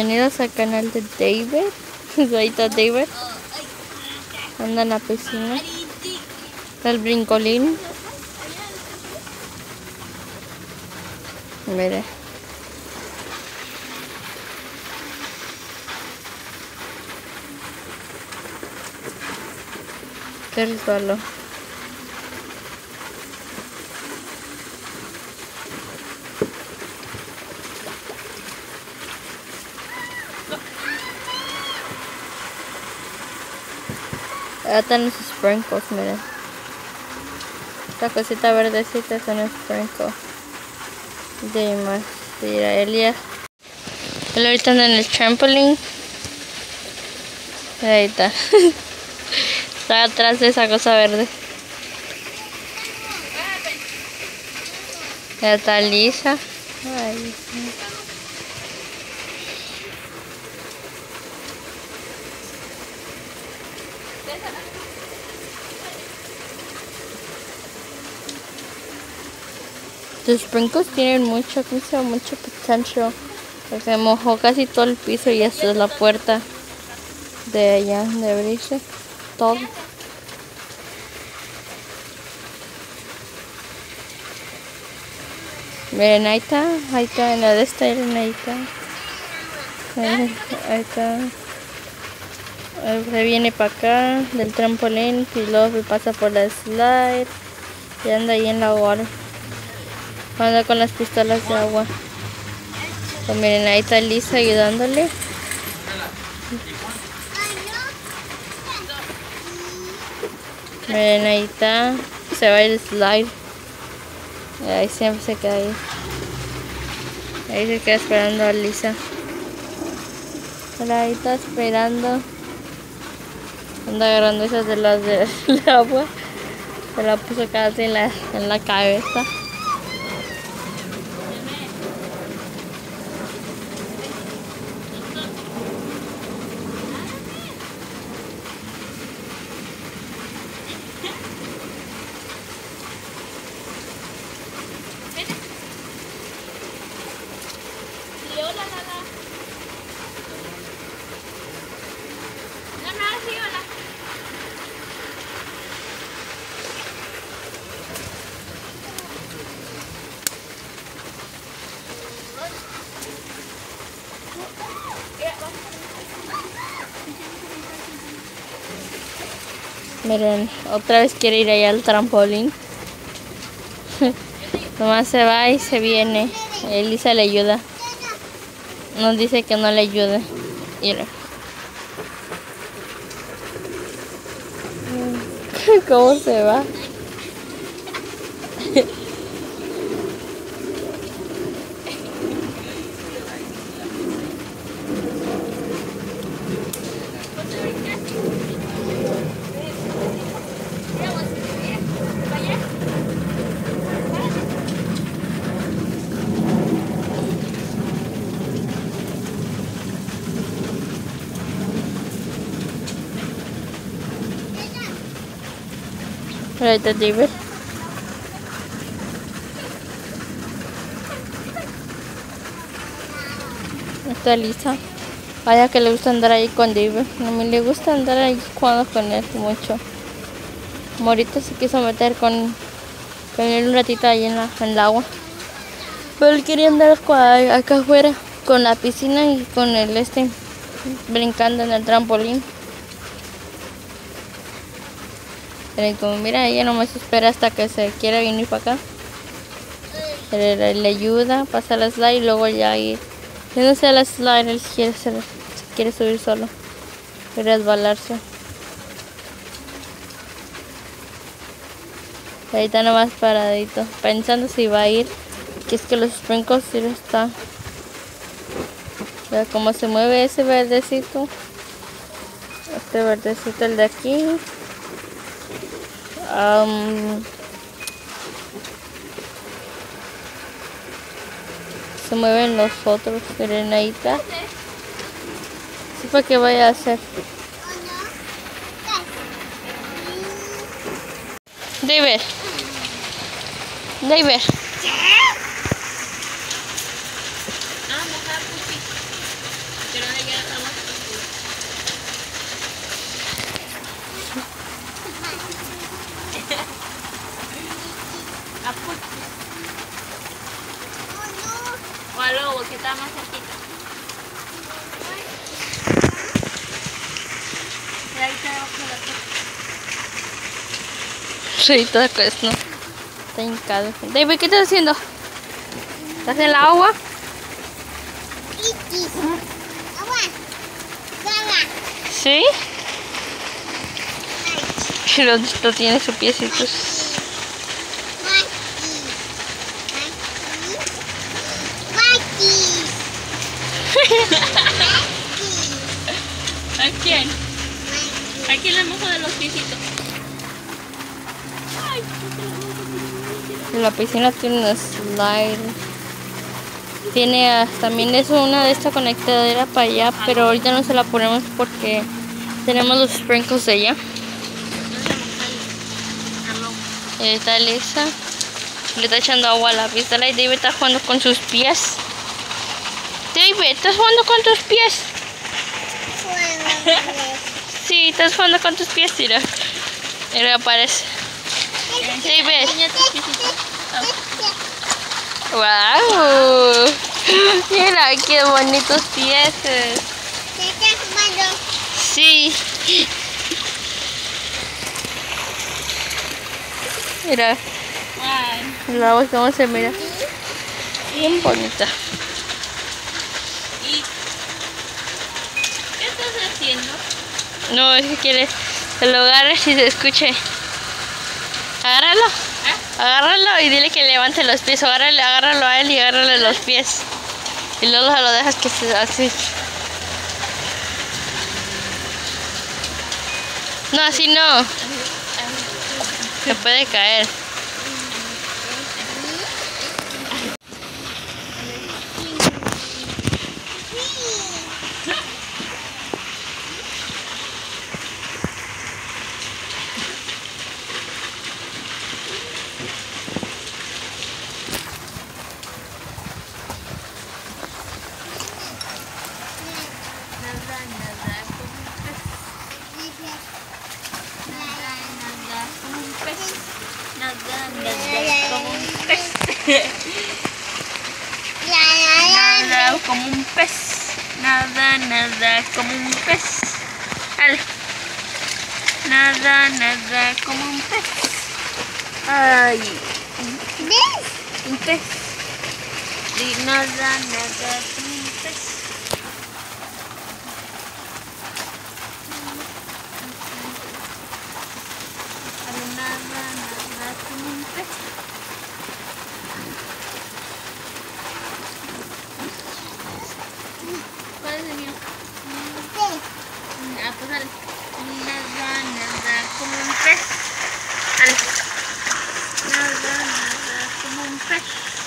Bienvenidos al canal de David. Ahí está David. Anda en la piscina. Está el brincolín. Mire. Qué resbaló. Ahí están los sprinkles, miren. Esta cosita verdecita es un sprinkle. De más. Mira, Él ahorita anda en el trampoline. Ahí está. Está atrás de esa cosa verde. Ya está Lisa. Ay, sí. Los sprinkles tienen mucho potential. Se mojó casi todo el piso y esta es la puerta de allá, de abrirse todo. Miren, ahí está en la de esta, miren, ahí está. Ahí está. Se viene para acá del trampolín y luego se pasa por la slide y anda ahí en la water. Anda con las pistolas de agua. Pues miren, ahí está Lisa ayudándole. Miren, ahí está. Se va el slide. Ahí siempre se queda ahí. Ahí se queda esperando a Lisa. Ahí está esperando. Anda agarrando esas de las del agua. Se la puso casi en la cabeza. Miren, otra vez quiere ir allá al trampolín. Nomás se va y se viene. Elisa le ayuda. Nos dice que no le ayude. Mira. ¿Cómo se va? Ahí está David. Está Lisa. Vaya que le gusta andar ahí con David. A mí le gusta andar ahí jugando con él mucho. Morita se quiso meter con él un ratito ahí en el agua. Pero él quería andar acá afuera con la piscina y con el brincando en el trampolín. Pero como mira, ella nomás espera hasta que se quiera venir para acá. Le ayuda, pasa la slide y luego ya ir. Yo no sé la slide, él quiere subir solo. Quiere resbalarse. Ahí está nomás paradito, pensando si va a ir. Que es que los sprinkles sí está. Vea cómo se mueve ese verdecito. Este verdecito, el de aquí. Se mueven los otros, miren, ahí está. Sí, para que vaya a hacer. David. O al lobo que está más cerquita. Y ahí está debajo de la cosa. Sí, todo esto no. Está hincado. David, ¿qué estás haciendo? ¿Estás en el agua? ¿Sí? Pero esto tiene sus piecitos. ¿A quién? ¿A quién le mojo de los piecitos? La piscina tiene un slide. Tiene también es una de esta conectadera para allá, pero ahorita no se la ponemos porque tenemos los sprinkles de ella. Y ahí está Alexa. Le está echando agua a la pistola y David está jugando con sus pies. David, ¿estás jugando con tus pies? Sí, estás jugando con tus pies, mira. Mira, aparece. David. ¡Wow! Mira, qué bonitos pies. Sí. Mira. El agua cómo se mira. Bien bonita. ¿Qué estás haciendo? No, es que quiere que lo agarres y se escuche. Agárralo. Agárralo y dile que levante los pies. Agárralo a él y agárrale los pies. Y luego lo dejas que se así. No, así no. Se puede caer. Nada como un pez. Nada como un pez. Dale. Nada como un pez. Ay. Un pez. Y nada como un pez. Nada como un pez. ¿Cuál es el mío? Ah, pues dale. Nada como un pez. Dale. Nada como un pez.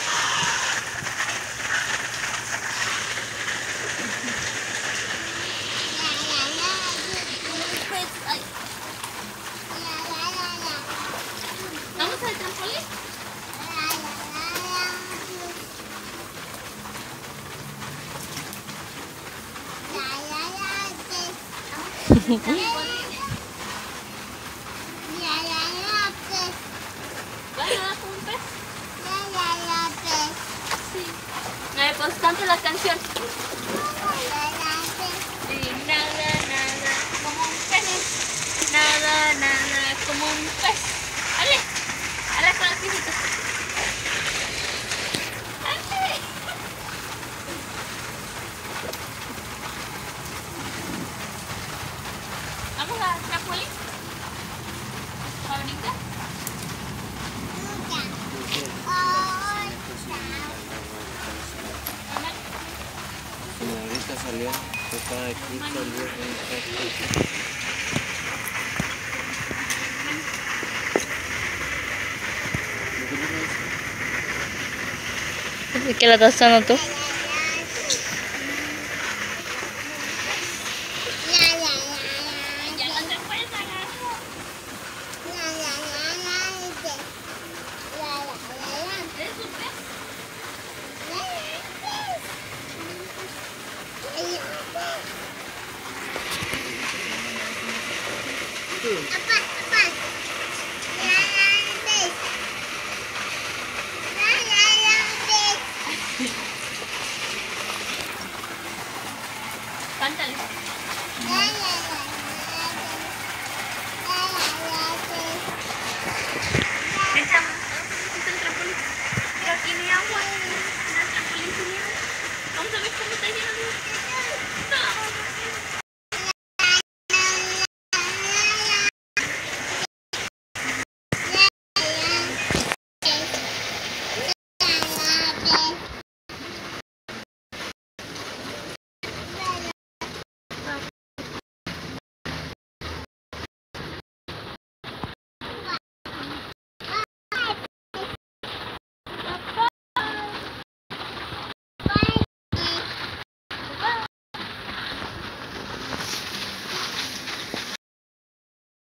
Ay. ¿Vamos al trampolín? Pues cante la canción. Nada como un pez. Nada como un pez. Ale con los piecitos. Vamos a trampolín. ¿Ahorita? Ahorita salió, estaba aquí, salió. ¿Qué la estás dando tú?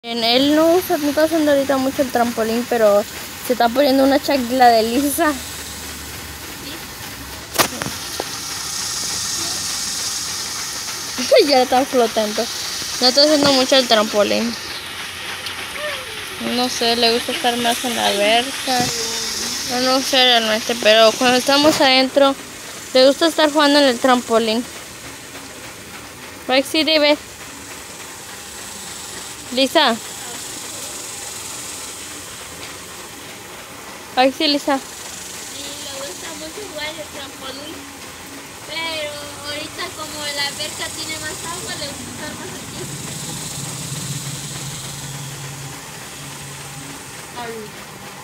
Él no está usando ahorita mucho el trampolín, pero se está poniendo una chancla de Lisa. Ya están flotando. No está haciendo mucho el trampolín. No sé, le gusta estar más en la alberca. No sé realmente, pero cuando estamos adentro, le gusta estar jugando en el trampolín. Right, sí, David. Lisa. Ay, sí, Lisa. Sí, le gusta mucho jugar el trampolín, pero ahorita como la alberca tiene más agua, le gusta estar más aquí.